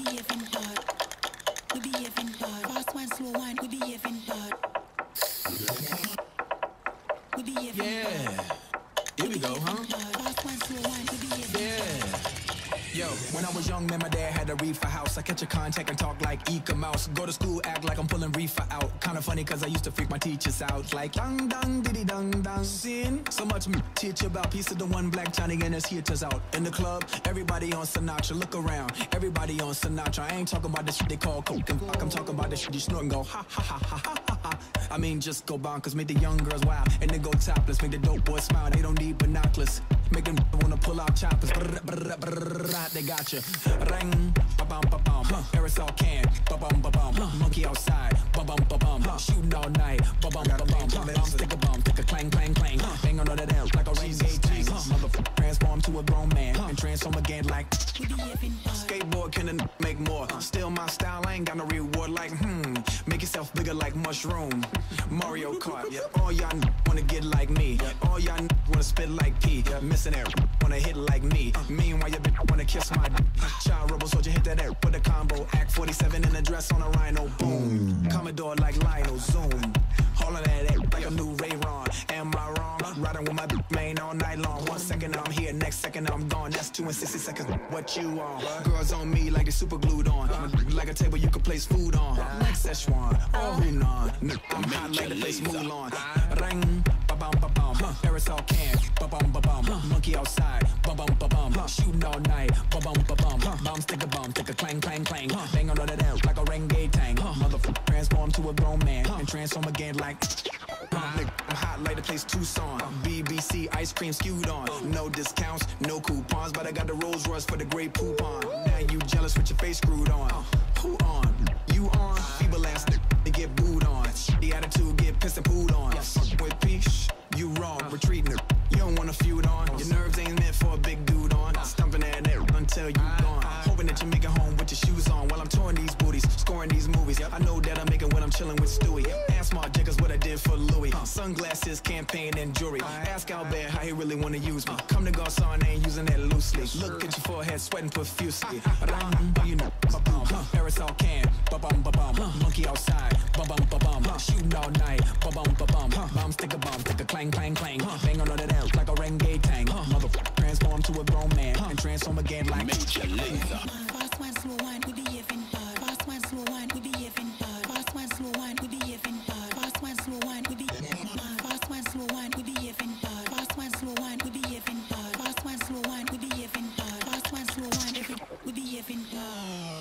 behaving hard. We behaving hard. Fast one, slow one, we behaving hard. We behaving hard. Yeah. Here we go, huh? Fast one, slow one, we behaving Yeah. Yo, when I was young, man, my dad had a reefer house. I catch a contact and talk like Eka Mouse. Go to school, act like I'm pulling reefer out. Kinda funny, cause I used to freak my teachers out. Like, dang, dang, diddy, dang, dang. Sin. So much me teach about. Piece of the one black Johnny and his hitters out. In the club, everybody on Sinatra. Look around, everybody on Sinatra. I ain't talking about the shit they call coke and fuck. I'm talking about the shit you snort and go, ha, ha, ha, ha, ha, ha, ha. I mean, just go bonkers, make the young girls wild. And then go topless, make the dope boys smile. They don't need binoculars. Make them wanna pull out choppers. Brr, brr, brr, brr, they got you. Ring, ba-bum, ba-bum. Aerosol can, ba-bum, ba-bum. Monkey outside, ba-bum, ba-bum. Shooting all night, ba-bum, ba-bum. Stick a clang, clang, clang. Bang on that L like a reggae tank. Motherfucker transform to a grown man and transform again like skateboard can make more. Still my style, I ain't got no reward like make yourself bigger like mushroom. Mario Kart, all y'all wanna get like me. All y'all wanna spit like P. Missing air, wanna hit like me. Meanwhile your bitch wanna kiss my child rebel soldier, hit that air with a combo. Act 47 in a dress on a rhino, boom. Commodore like Lionel, zoom. All of that air like a new Ray-Ron. Am I wrong? Riding with my main all night long. 1 second I'm here, next second I'm gone. That's 2 and 60 seconds. What you on? Girls on me like they super glued on. Like a table you can place food on. Next Szechuan, oh Hunan. I'm hot like the place Mulan. Ring, ba-bum, ba-bum. Aerosol can, ba-bum, ba-bum. Monkey outside, ba-bum, ba-bum. Shooting all night, ba-bum, ba-bum. Bomb, stick a clang, clang, clang. Bang on that L like a renegade tank. Motherfucker transform to a grown man and transform again like I'm hot like the place Tucson. BBC ice cream skewed on. No discounts, no coupons, but I got the Rolls Royce for the great poupon. Now you jealous with your face screwed on. Who on? You on? Feeble ass they get booed on. The attitude get pissed and pooed on. Fuck with peace, you wrong. Retreating her. You don't wanna feud on. Your nerves ain't meant for a big dude on. Stumping that air until you gone. Hoping that you make it home with your shoes on while I'm touring these booties, scoring these movies. I know that I make it when I'm chilling with Stewie. Ask Mark Jacobs what I did for Louis. Sunglasses, campaign, and jewelry. Ask Albert how he really wanna use me. Come to Garcon, I ain't using that loosely. Look at your forehead, sweating profusely. You know, ba-bum, aerosol can, ba-bum, ba-bum. Monkey outside, ba-bum, ba-bum. Shooting all night, ba-bum, ba-bum. Bomb, stick a clang, clang, clang. Bang on that L like a renegade tank. Motherfucker transform to a grown man and transform again like Major Lazer. Fast one, slow one, we behaving hard. Fast one, slow one, we behaving hard. Fast one, slow one, we behaving hard. Fast one, slow one, we behaving hard. Fast one, slow one, we behaving hard. Fast one, slow one, we behaving hard. Fast one, slow one, we behaving hard. Fast one, slow one, we behaving hard.